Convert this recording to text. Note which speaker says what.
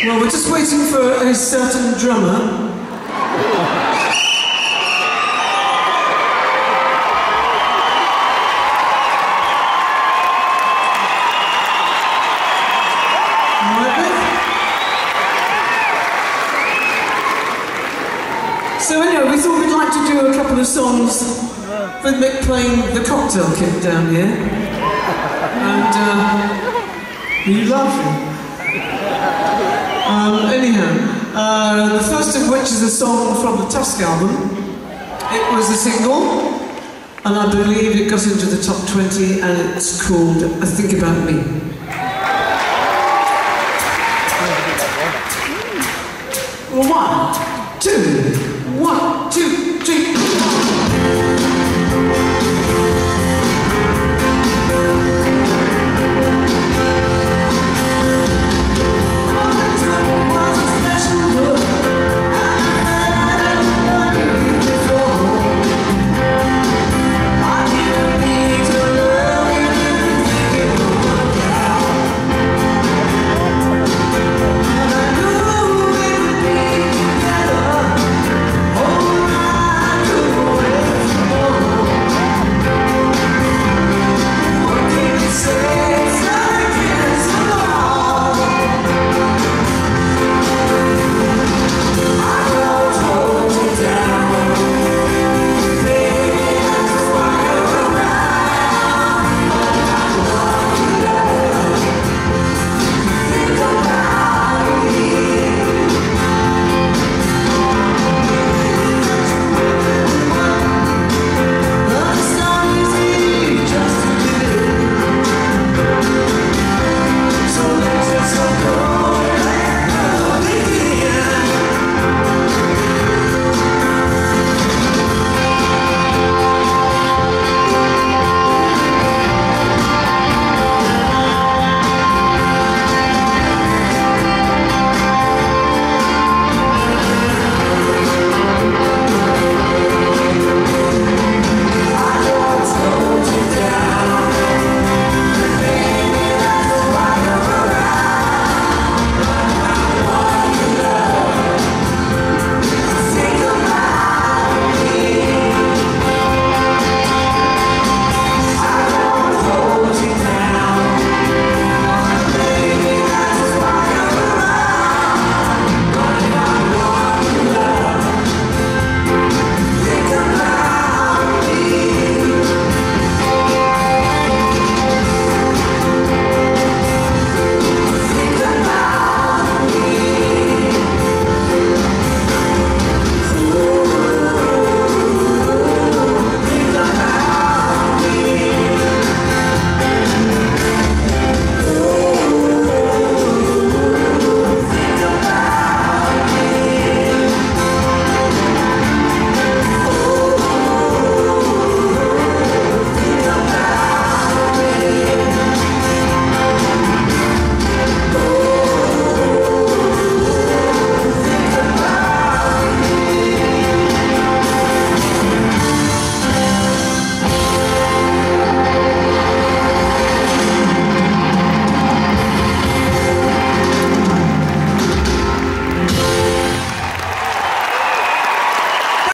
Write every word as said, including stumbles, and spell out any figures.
Speaker 1: Well, we're just waiting for a certain drummer. So anyway, we thought we'd like to do a couple of songs with Mick playing the cocktail kit down here. And, uh, are you laughing? Um, anyhow, uh, the first of which is a song from the Tusk album. It was a single, and I believe it got into the top twenty, and it's called I Think About Me. One, two, one, two, three.